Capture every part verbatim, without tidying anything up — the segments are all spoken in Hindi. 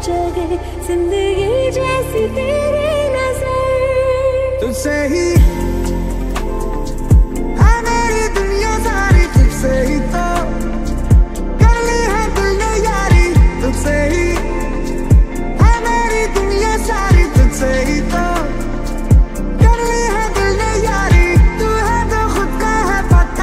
जगे जिंदगी जैसी तेरी नजर। तुझसे ही है मेरी दुनिया सारी, तुझसे ही तो कर ली है दिल ने यारी। तुझसे ही है मेरी दुनिया सारी, तुझसे ही तो कर ली है दिल ने यारी। तू है तो खुद का है पता,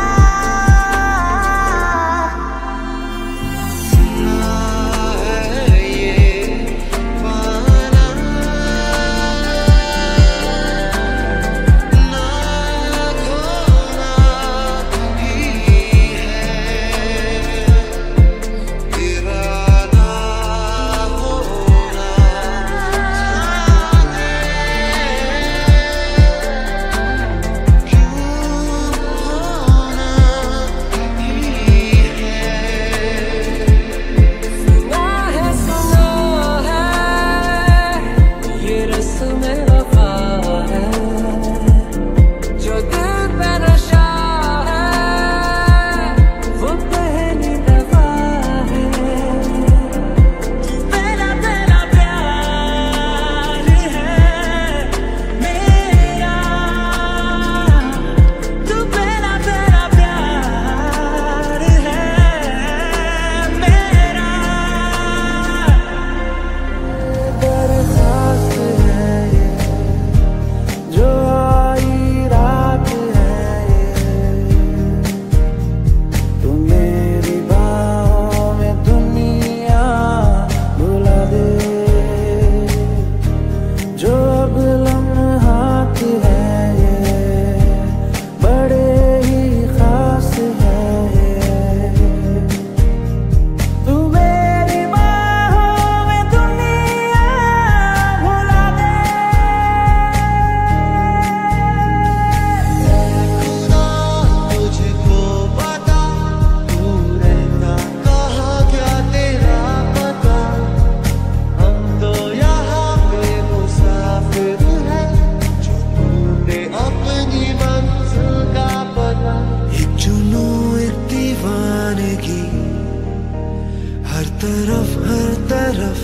हर तरफ हर तरफ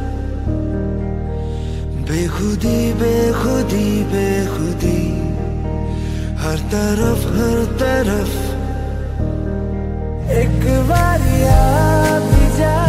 बेखुदी बेखुदी बेखुदी, हर तरफ हर तरफ एक बार याद जा।